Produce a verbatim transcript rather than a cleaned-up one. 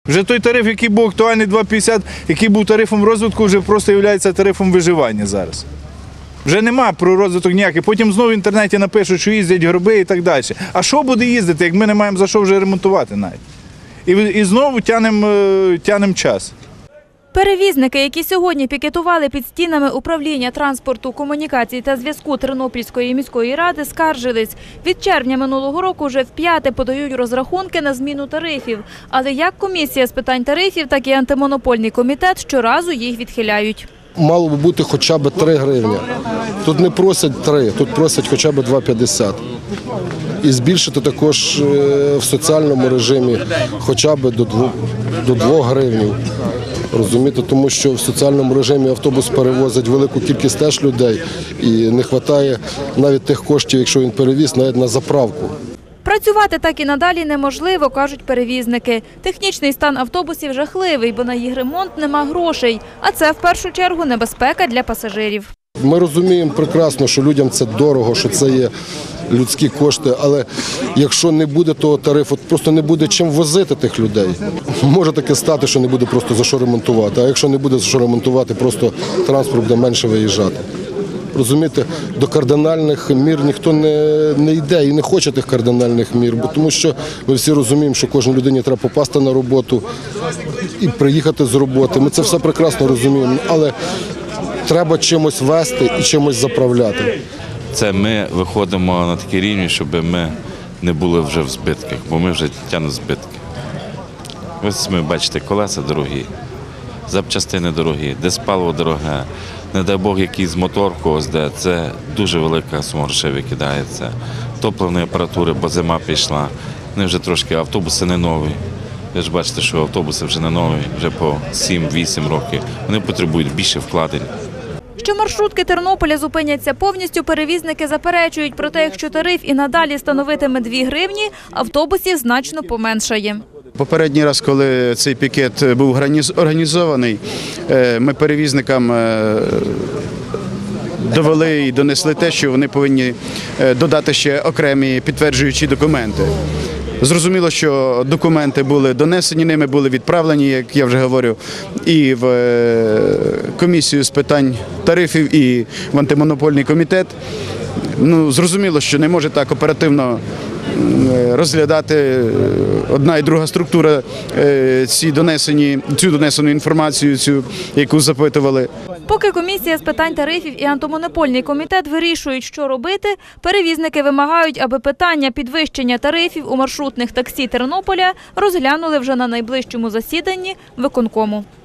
Вже той тариф, який був актуальний два п'ятдесят, який був тарифом розвитку, вже просто є тарифом виживання зараз. Вже нема про розвиток ніякий. Потім знову в інтернеті напишуть, що їздять гроби і так далі. А що буде їздити, як ми не маємо за що вже ремонтувати навіть? І, і знову тянемо тянем час. Перевізники, які сьогодні пікетували під стінами управління транспорту, комунікацій та зв'язку Тернопільської міської ради, скаржились. Від червня минулого року вже вп'яте подають розрахунки на зміну тарифів. Але як комісія з питань тарифів, так і антимонопольний комітет щоразу їх відхиляють. Мало би бути хоча б три гривні. Тут не просять три, тут просять хоча б два п'ятдесят. І збільшити також в соціальному режимі хоча б до двох гривень. Розумієте, тому що в соціальному режимі автобус перевозить велику кількість теж людей і не вистачає навіть тих коштів, якщо він перевіз, навіть на заправку. Працювати так і надалі неможливо, кажуть перевізники. Технічний стан автобусів жахливий, бо на їх ремонт нема грошей. А це в першу чергу небезпека для пасажирів. Ми розуміємо прекрасно, що людям це дорого, що це є людські кошти, але якщо не буде того тарифу, просто не буде чим возити тих людей. Може таке стати, що не буде просто за що ремонтувати, а якщо не буде за що ремонтувати, просто транспорт буде менше виїжджати. Розумієте, до кардинальних мір ніхто не, не йде і не хоче тих кардинальних мір, бо тому що ми всі розуміємо, що кожній людині треба попасти на роботу і приїхати з роботи. Ми це все прекрасно розуміємо, але треба чимось вести і чимось заправляти. Це ми виходимо на такий рівень, щоб ми не були вже в збитках, бо ми вже тягнемо збитки. Ось ми бачите, колеса дорогі, запчастини дорогі, диспаливо дороге. Не дай Бог, якийсь мотор когось де, це дуже велика сума грошей викидається. Топливної апаратури, бо зима пішла, вони вже трошки, автобуси не нові. Ви ж бачите, що автобуси вже не нові, вже по сім-вісім років. Вони потребують більше вкладень. Що маршрутки Тернополя зупиняться повністю, перевізники заперечують. Проте, якщо тариф і надалі становитиме дві гривні, автобусів значно поменшає. Попередній раз, коли цей пікет був організований, ми перевізникам довели і донесли те, що вони повинні додати ще окремі підтверджуючі документи. Зрозуміло, що документи були донесені ними, були відправлені, як я вже говорю, і в комісію з питань тарифів, і в антимонопольний комітет. Ну, зрозуміло, що не може так оперативно розглядати одна і друга структура ці донесені, цю донесену інформацію, цю, яку запитували. Поки комісія з питань тарифів і антимонопольний комітет вирішують, що робити, перевізники вимагають, аби питання підвищення тарифів у маршрутних таксі Тернополя розглянули вже на найближчому засіданні виконкому.